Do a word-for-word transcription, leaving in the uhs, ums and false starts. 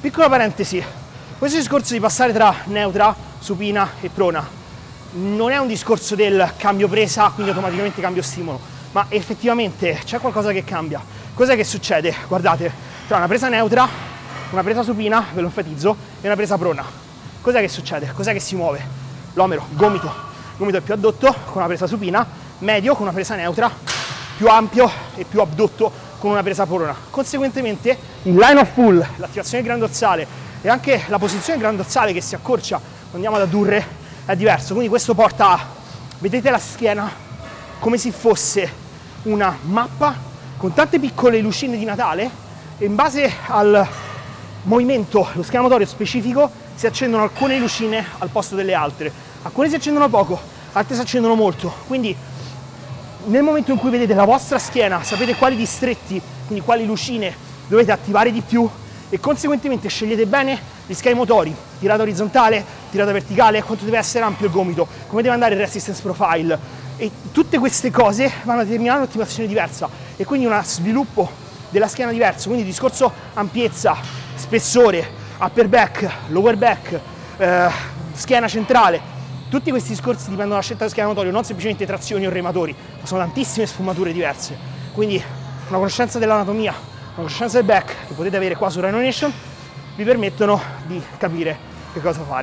Piccola parentesi, questo discorso di passare tra neutra, supina e prona non è un discorso del cambio presa, quindi automaticamente cambio stimolo, ma effettivamente c'è qualcosa che cambia. Cos'è che succede? Guardate, tra una presa neutra, una presa supina, ve lo enfatizzo, e una presa prona. Cos'è che succede? Cos'è che si muove? L'omero, gomito. Il gomito è più addotto con una presa supina, medio con una presa neutra, più ampio e più abdotto con una presa prona. Conseguentemente il line of pull, l'attivazione del grano dorsale e anche la posizione del grano dorsale che si accorcia quando andiamo ad addurre è diverso. Quindi questo porta a, vedete la schiena come se fosse una mappa con tante piccole lucine di Natale e in base al movimento, lo schema motorio specifico, si accendono alcune lucine al posto delle altre. Alcune si accendono poco, altre si accendono molto. Quindi nel momento in cui vedete la vostra schiena, sapete quali distretti, quindi quali lucine dovete attivare di più e conseguentemente scegliete bene gli schemi motori, tirata orizzontale, tirata verticale, quanto deve essere ampio il gomito, come deve andare il resistance profile, e tutte queste cose vanno a determinare un'attivazione diversa e quindi uno sviluppo della schiena diverso. Quindi discorso ampiezza, spessore, upper back, lower back, eh, schiena centrale, tutti questi discorsi dipendono dalla scelta dello schema motorio, non semplicemente trazioni o rematori, ma sono tantissime sfumature diverse. Quindi una conoscenza dell'anatomia, una conoscenza del back che potete avere qua su Rhino Nation vi permettono di capire che cosa fare.